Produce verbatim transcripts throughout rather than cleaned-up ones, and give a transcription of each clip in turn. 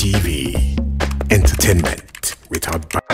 T V. Entertainment without bounds.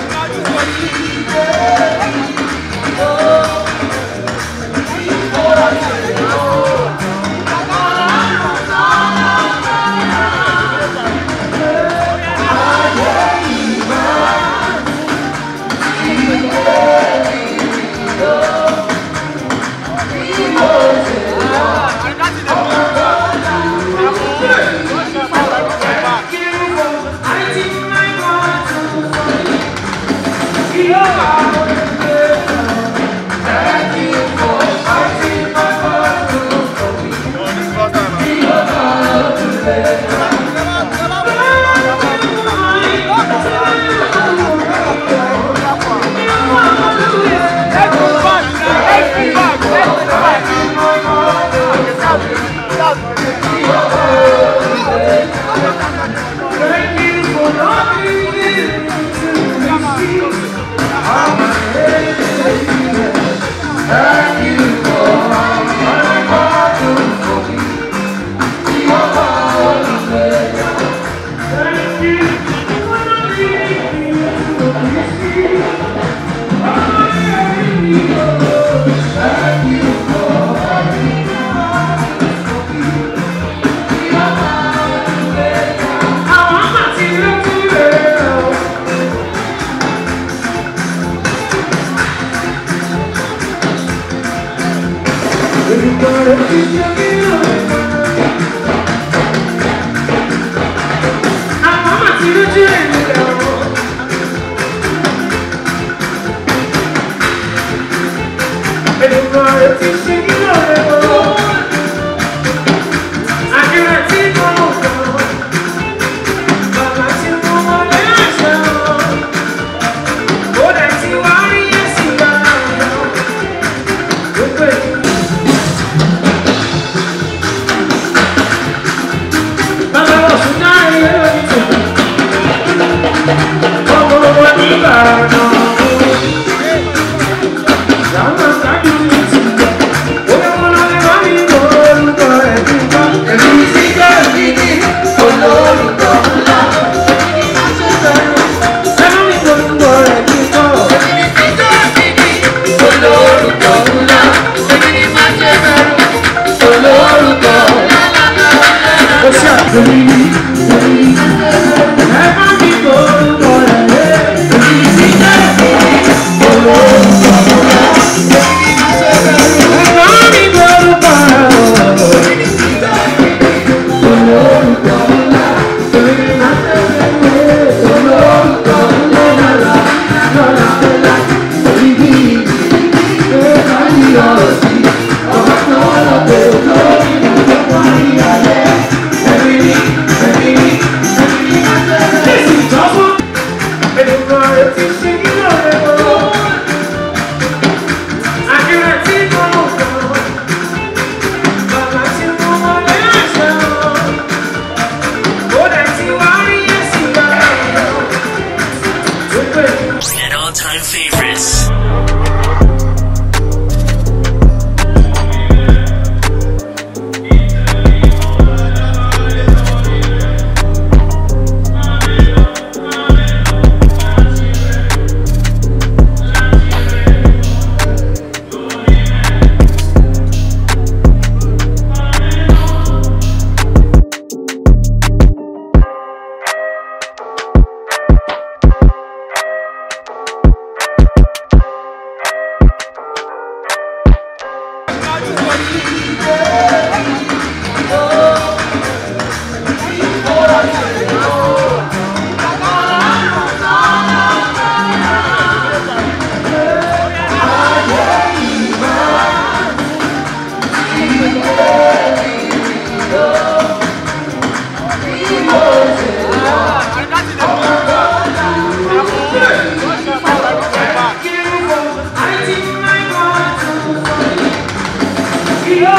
Yeah.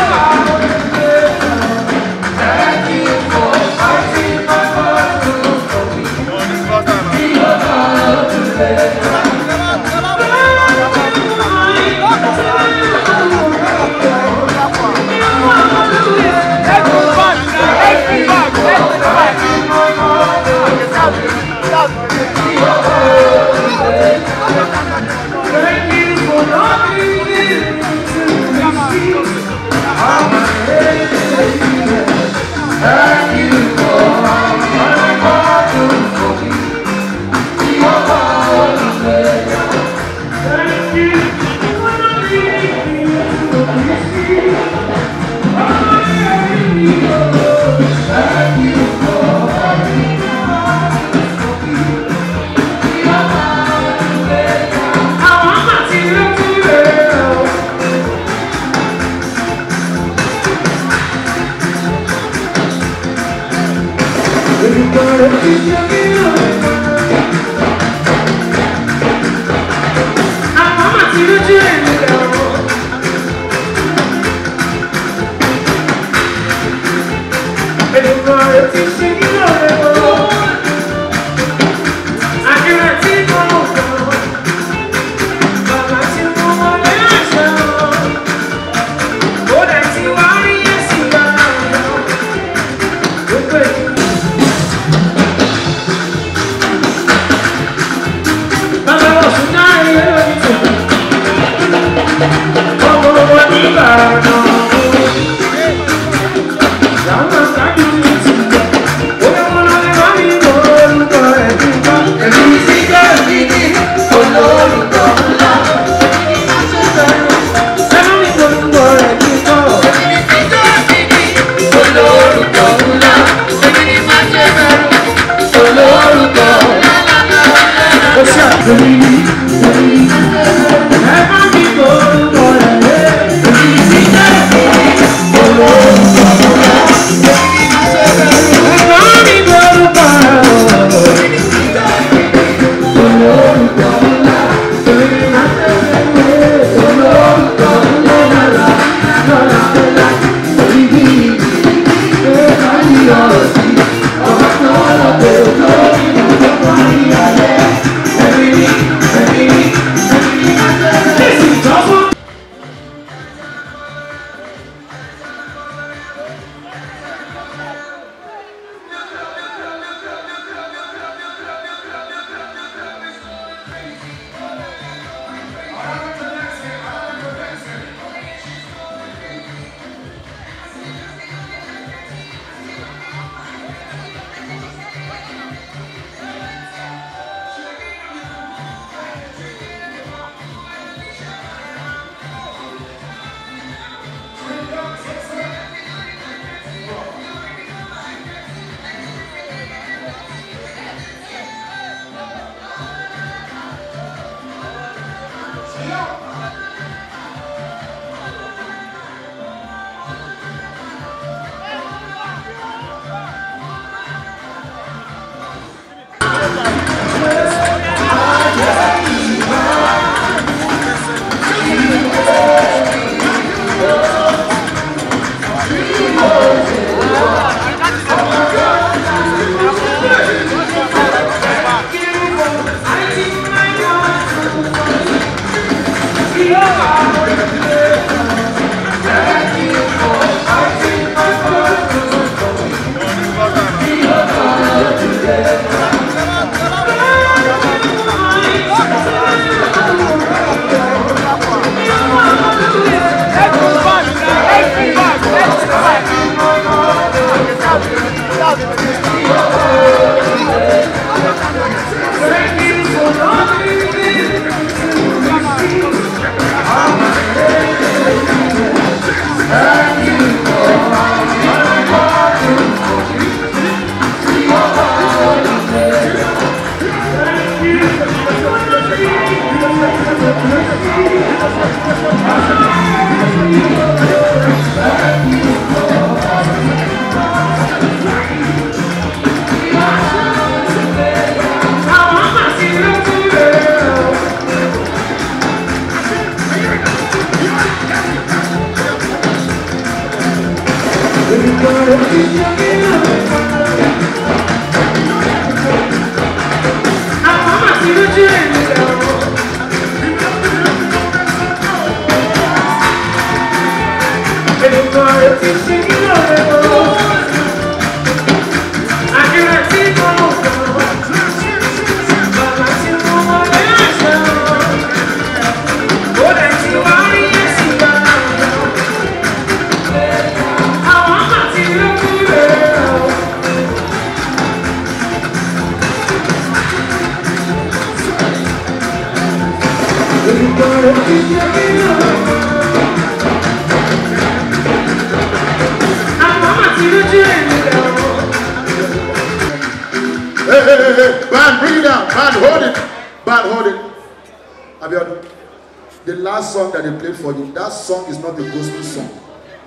Hey, hey, hey, hey, band, bring it down. Band, hold it. Band, hold it. Abiodun, the last song that they played for you, that song is not a gospel song.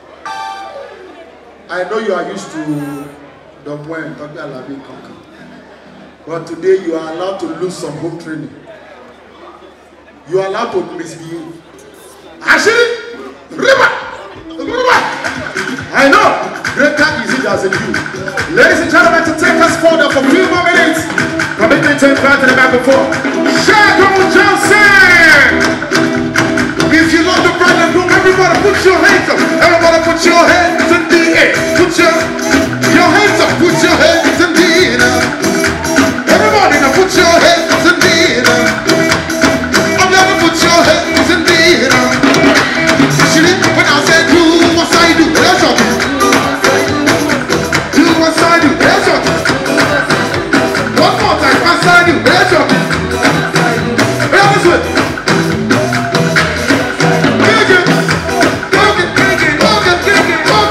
I know you are used to the Mwen, Tobi Alabi Kankan. But today you are allowed to lose some home training. You are allowed to misbehave. Actually, river, river. I know. Greater is it as in you. Ladies and gentlemen, to take us further for a few more minutes. Commitment to back to the back before. Shadow Johnson. If you love the brand and room, everybody put your hands up. Everybody put your hands in the air. Put your your hands up. Put your hands in the air. Everybody now put your hands in the air. I'm gonna put your hands in the air. Actually, when I said do what I do, that's all. Do what I do, that's all. One more time, what I do, that's all. Hey, listen. Kick it, kick it, kick it, kick it, kick it.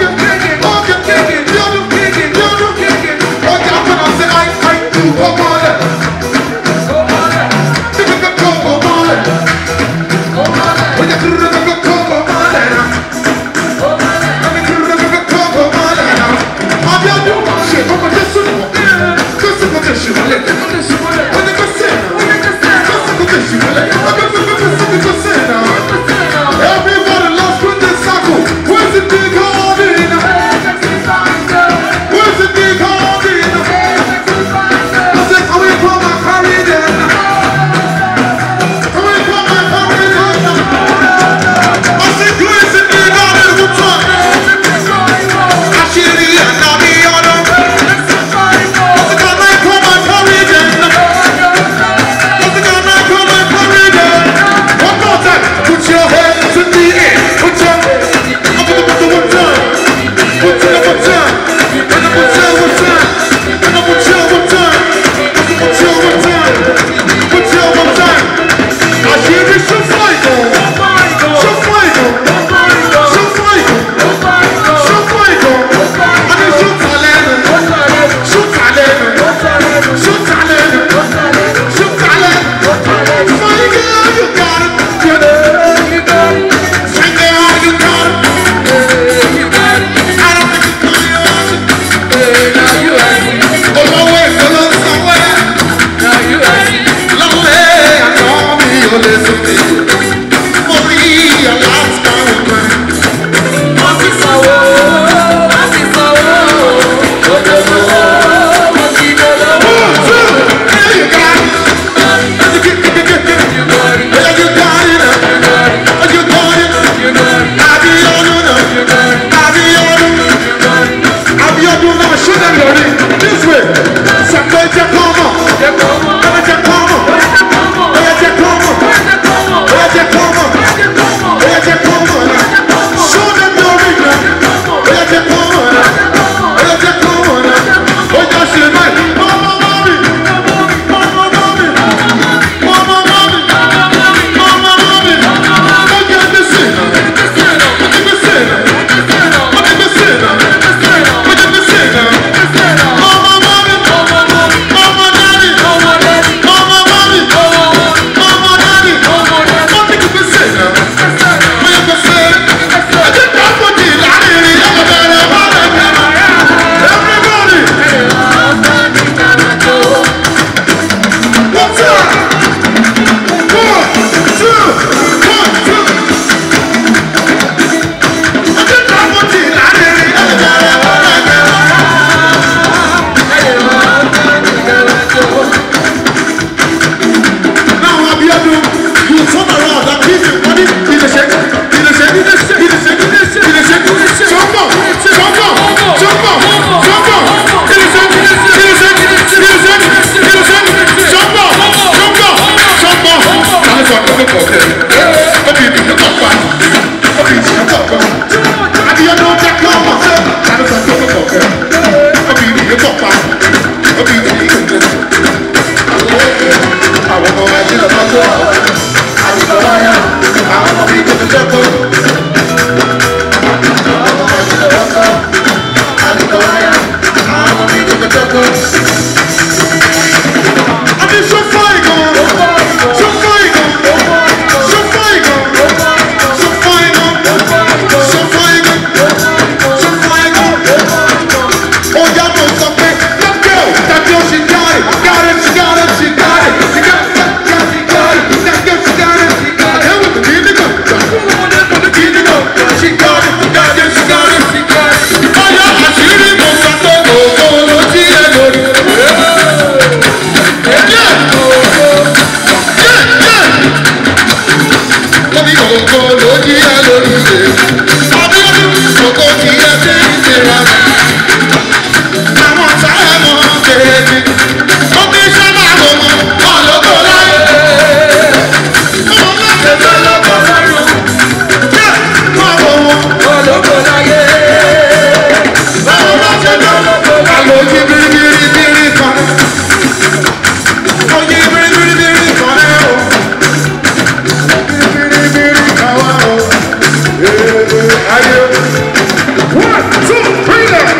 One, two, three, there.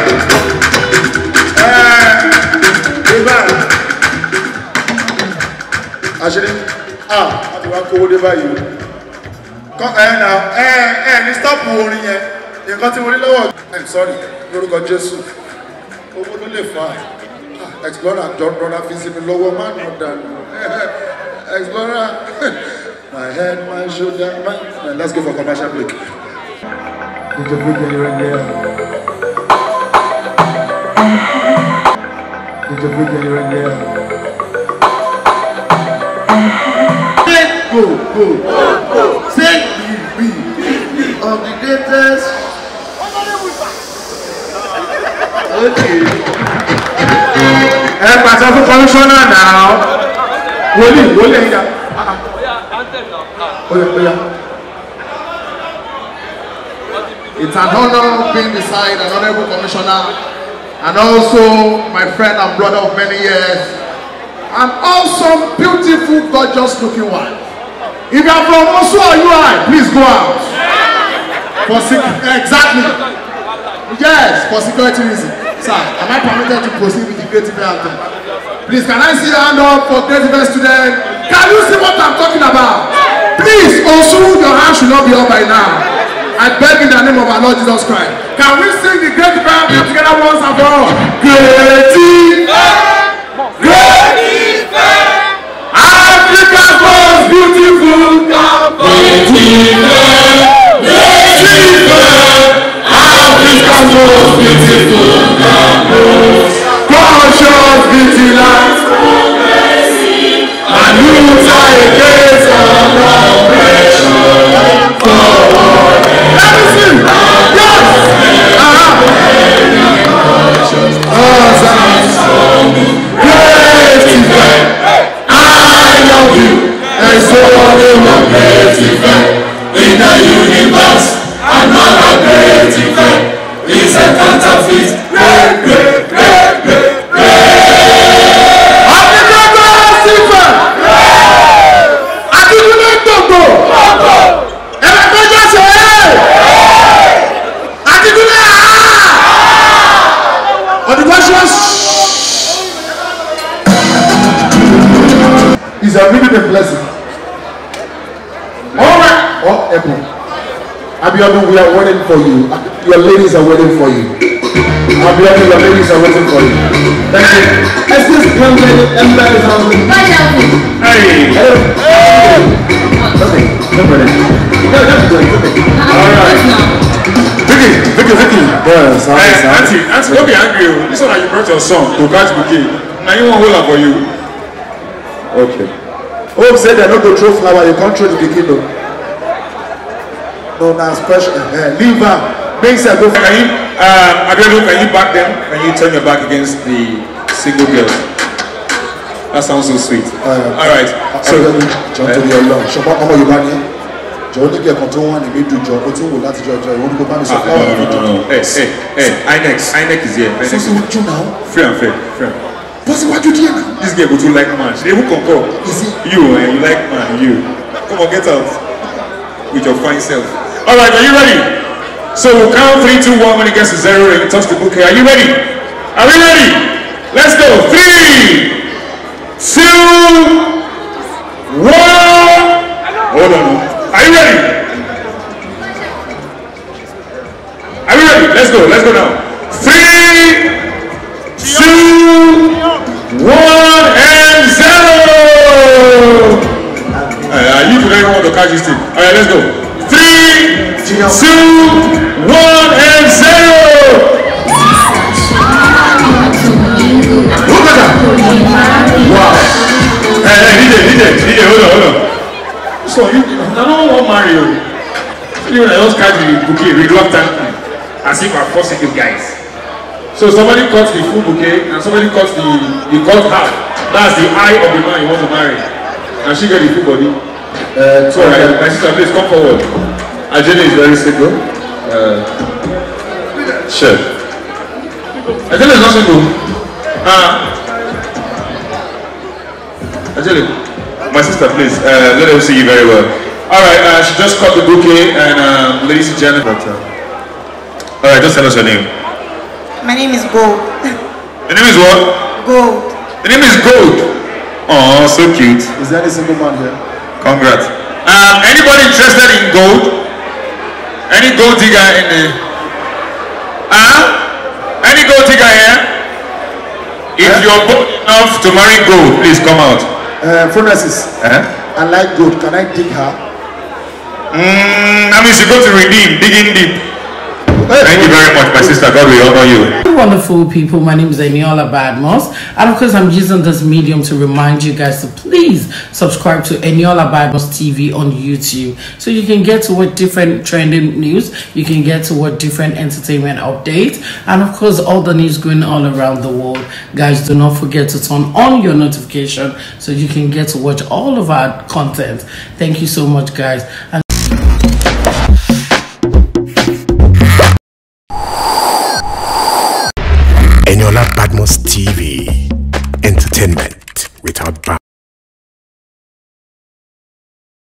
Actually, ah, àti wá kówó dé báyìí. Kọ́ ẹ na ẹ ẹ ní stop orin yẹn. Nǹkan tí mo ní lọ́wọ́. I'm sorry, lórúkọ Jésù. Owó ló lè fà á. Explorer jọ rọra fi sí mi lọ́wọ́ má nà dànù. Explorer, my head, my shoulder, my. Let's go for commercial break. Did you put any right there? Did you put any right there? Go, go, go, go. Say be, be, be of the greatest. Okay. Ẹ pàṣẹ fún kọmíṣánná náà. Wòlíì, wòlíì ẹ̀yà. Oya, oya. It's an honor being beside an honorable commissioner and also my friend and brother of many years, an awesome, beautiful, gorgeous looking wife. If you are from Osu or U I, please go out. For exactly. Yes, for security reasons. Sir, am I permitted to proceed with the creative anthem? Please, can I see your hand up for creative student? Can you see what I'm talking about? Please, Osu, your hand should not be up by now. I beg in the name of our Lord Jesus Christ. Can we sing the creative anthem together once and for all? Creative, creative, Africa's most beautiful campus. Africa's most beautiful campus. Conscious vigilance, and youth are a case of oppression. Forward. Let me sing. Yes. Uh-huh. Awesome. Great event. I love you. And so they were great event. In the universe, another great event. It's a counterfeit. Great, great, great, great, great. Happy great event. I give you that go. And I can just say, I give you that. On the questions. It's a really big blessing. All right. Oh, Apple. Abiodun, we are waiting for you. Your ladies are waiting for you. Abiodun, your ladies are waiting for you. Thank you. Let's just come to the Empire House. Hey. Hello. Hey. Nothing. Nobody. No, that's good. All right. Vicky, Vicky, Vicky. Yes, hey, Auntie, Auntie, don't be angry. This one that you brought your son to catch bouquet. Now you want hold up for you. Okay. Hope said they don't go throw flower. You can't throw the bikini though. No, now special. Uh, leave her. Make her go. Can you, uh, Abiodun, can you back them? Can you turn your back against the single girls? That sounds so sweet. Uh, All right. So, John, to the Lord. Shop on your money. John, you get control one. You do job. But you will not judge. You want to go back to no, no, no, no. Hey, hey, hey. I N E X. I N E X is here. So, so what you now? Free and fair. Free and fair. What's what you doing now? This girl go to like man. They will concur. You, eh? You like man. You. Come on, get out with your fine self. All right, are you ready? So we'll count three, two, one. When it gets to zero, and touch the bouquet. Are you ready? Are we ready? Let's go. Three, two, one. Hold on. Are you ready? Are we ready? Let's go. Let's go now. Three, two, one, and zero. Uh, you don't want to catch this thing. All right, let's go. Three, two, one, and zero. Look at that. Wow. Hey, hey, D J, D J, D J, hold on, hold on. So you, I don't want Mario. You know, I just catch the bouquet, reluctant, as if I'm forcing you guys. So somebody cuts the full bouquet, and somebody cuts the the cut half. That's the eye of the man you want to marry, and she get the full body. Uh, so, right, my sister, please come forward. Ajele is very single. Uh, sure. Ajele is not single. Uh, Ajele, my sister, please, uh, let them see you very well. Alright, uh, she just cut the bouquet, and um, ladies and gentlemen. Alright, just tell us your name. My name is Gold. The name is what? Gold. The name is Gold. Oh, so cute. Is there any single man here? Congrats. Um, anybody interested in gold? Any gold digger in the... Huh? Any gold digger here? If yeah. you're bold enough to marry gold, please come out. Uh, Francis, uh-huh. I like gold. Can I dig her? Mm, that means you go to redeem, digging deep. Thank you very much, my sister. God will honor you. Wonderful people, my name is Eniola Badmus, and of course I'm using this medium to remind you guys to please subscribe to Eniola Badmus T V on YouTube, so you can get to what different trending news, you can get to what different entertainment updates, and of course all the news going all around the world. Guys, do not forget to turn on your notification so you can get to watch all of our content. Thank you so much, guys. And